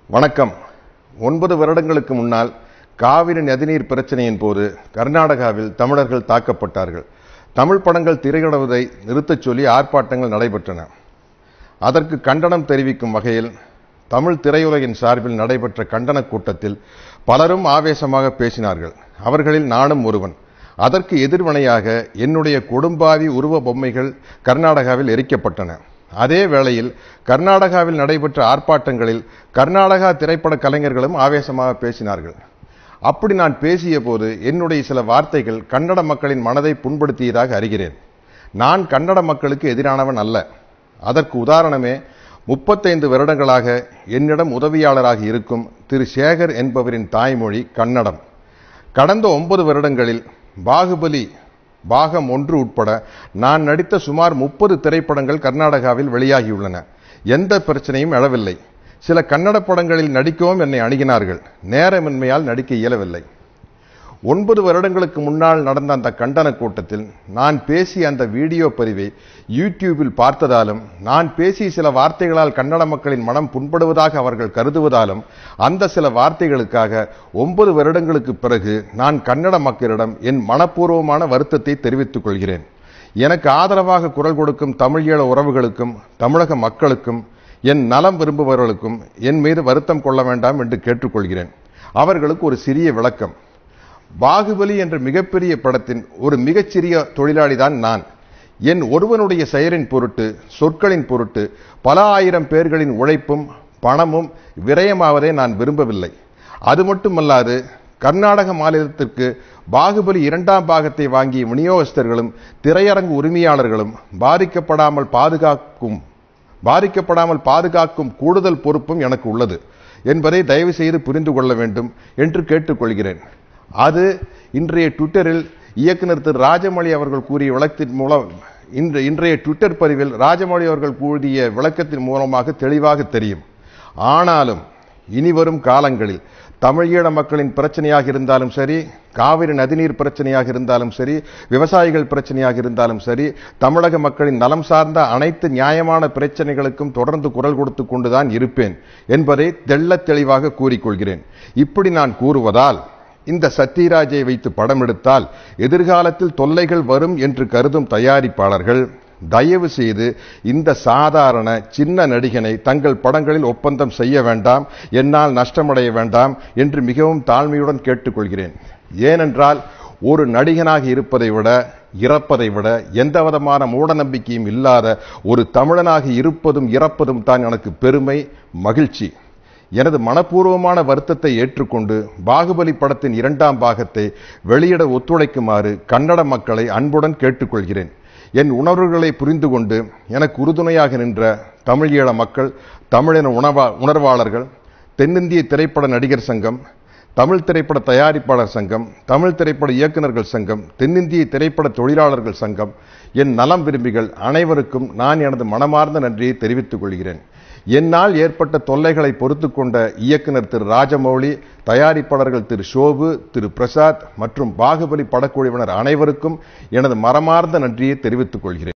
வணக்கம். 9 வருடங்களுக்கு முன்னால் காவிரி நதிநீர் பிரச்சனையின் போது கர்நாடகாவில் தமிழர்கள் தாக்கப்பட்டார்கள். தமிழ் படங்கள் திரையிடுவதை நிறுத்தச் சொல்லி ஆர்ப்பாட்டங்கள் நடைபெற்றன. அதற்கு கண்டனம் தெரிவிக்கும் வகையில் தமிழ் திரையுலகின் சார்பில் நடைபெற்ற கண்டன கூட்டத்தில் பலரும் ஆவேசமாக பேசினார்கள். அவர்களில் நானும் ஒருவன். அதற்கு எதிர்வினையாக என்னுடைய கொடும்பாவி உருவ பொம்மைகள் கர்நாடகாவில் எரிக்கப்பட்டன. அதே வேளையில் கர்நாடகாவில் நடைபெற்ற ஆர்ப்பாட்டங்களில் கர்நாடகா திரைப்பட கலைஞர்களும் ஆவேசமாக பேசினார்கள். அப்படி நான் பேசிய போது என்னுடைய சில வார்த்தைகள் கன்னட மக்களின் மனதை புண்படுத்தியதாக அறிகிறேன். நான் கன்னட மக்களுக்கு எதிரானவன் அல்ல. அதற்கு உதாரணமே 35 வருடங்களாக என்னிடம் உதவியாளராக இருக்கும் திரு சேகர் என்பவரின் தாய்மொழி கன்னடம். கடந்த 9 வருடங்களில் பாகுபலி பாகம் 1 உட்பட நான் நடித்த சுமார் 30 திரைப்படங்கள் கர்நாடகாவில் வெளியாகியுள்ளன. எந்த பிரச்சனையும் எழவில்லை. சில கன்னட படங்களில் நடிக்கவும் என்னை அணுகினார்கள். நேரமின்மையால் நடிக்க இயலவில்லை. 9 வருடங்களுக்கு முன்னால் நடந்த அந்த கண்டன கூட்டத்தில் நான் பேசிய அந்த வீடியோ பதிவை யூடியூபில் பார்த்ததாலும் நான் பேசிய சில வார்த்தைகளால் கன்னட மக்களின் மனம் புண்படுவதாக அவர்கள் கருதுவதாலும் அந்த சில வார்த்தைகளுக்காக 9 வருடங்களுக்கு பிறகு நான் கன்னட மக்களிடம் என் மனப்பூர்வமான வருத்தத்தை தெரிவித்துக் கொள்கிறேன். எனக்கு ஆதரவாக குரல் கொடுக்கும் தமிழீழ உறவுகளுக்கும் தமிழக மக்களுக்கும் என் நலம் விரும்புபவர்களுக்கும் என் மீது வருத்தம் கொள்ள வேண்டாம் என்று கேட்டுக்கொள்கிறேன். அவர்களுக்கு ஒரு சிறிய விளக்கம். பாகுபலி என்ற மிகப்பெரிய படத்தின் ஒரு மிகச்சிறிய தொழிலாளிதான் நான். என் ஒருவனுடைய செயலின் பொருட்டு சொற்களின் பொருட்டு பல ஆயிரம் பேர்களின் உழைப்பும் பணமும் விரயமாவதை நான் விரும்பவில்லை. அது மட்டுமல்லாது கர்நாடக மாநிலத்திற்கு பாகுபலி 2ஆம் பாகத்தை வாங்கிய விநியோகஸ்தர்களும் திரையரங்கு உரிமையாளர்களும் பாதிக்கப்படாமல் பாதுகாக்கும் கூடுதல் பொறுப்பும் எனக்கு உள்ளது என்பதை தயவு செய்து புரிந்து கொள்ள வேண்டும் என்று கேட்டுக்கொள்கிறேன். அது இன்றைய ட்விட்டரில் இயக்குனர் திரு ராஜமௌழி அவர்கள் கூறிய விளக்கத்தின் மூலம் இன்றைய ட்விட்டர் பதிவில் ராஜமௌழி அவர்கள் கூறிய விளக்கத்தின் மூலமாக தெளிவாக தெரியும். ஆனாலும் இனிவரும் காலங்களில் தமிழீழ மக்களின் பிரச்சனையாக இருந்தாலும் சரி, காவிரி நதிநீர் பிரச்சனையாக இருந்தாலும் சரி, விவசாயிகள் பிரச்சனையாக இருந்தாலும் சரி, தமிழக மக்களின் நலம் சார்ந்த அனைத்து நியாயமான பிரச்சனைகளுக்கும் தொடர்ந்து குரல் கொடுத்து கொண்டுதான் இருப்பேன் என்பதை தெள்ளத் தெளிவாக கூறிக்கொள்கிறேன். இப்படி நான் கூறுவதால் இந்த சத்யராஜை வைத்து படம் எடுத்தால் எதிர்காலத்தில் தொல்லைகள் வரும் என்று கருதும் தயாரிப்பாளர்கள் தயவு செய்து இந்த சாதாரண சின்ன நடிகனை தங்கள் படங்களில் ஒப்பந்தம் செய்ய வேண்டாம், என்னால் நஷ்டமடைய வேண்டாம் என்று மிகவும் தாழ்மையுடன் கேட்டுக்கொள்கிறேன். ஏனென்றால் ஒரு நடிகனாக இருப்பதை விட இறப்பதை விட எந்த விதமான மூட நம்பிக்கையும் இல்லாத ஒரு தமிழனாக இருப்பதும் இறப்பதும் தான் எனக்கு பெருமை, மகிழ்ச்சி. எனது மனப்பூர்வமான வருத்தத்தை ஏற்றுக்கொண்டு பாகுபலி படத்தின் 2ஆம் பாகத்தை வெளியிட ஒத்துழைக்குமாறு கன்னட மக்களை அன்புடன் கேட்டுக்கொள்கிறேன். என் உணர்வுகளை புரிந்து கொண்டு எனக்கு உறுதுணையாக நின்ற தமிழீழ மக்கள், தமிழின உணர்வாளர்கள், தென்னிந்திய திரைப்பட நடிகர் சங்கம், தமிழ் திரைப்பட தயாரிப்பாளர் சங்கம், தமிழ் திரைப்பட இயக்குநர்கள் சங்கம், தென்னிந்திய திரைப்பட தொழிலாளர்கள் சங்கம், என் நலம் விரும்பிகள் அனைவருக்கும் நான் எனது மனமார்ந்த நன்றியை தெரிவித்துக் கொள்கிறேன். என்னால் ஏற்பட்ட தொல்லைகளை பொறுத்து கொண்ட இயக்குனர் திரு ராஜமௌழி, தயாரிப்பாளர்கள் திரு ஷோபு, திரு பிரசாத் மற்றும் பாகுபலி படக்குழுவினர் அனைவருக்கும் எனது மனமார்ந்த நன்றியை தெரிவித்துக் கொள்கிறேன்.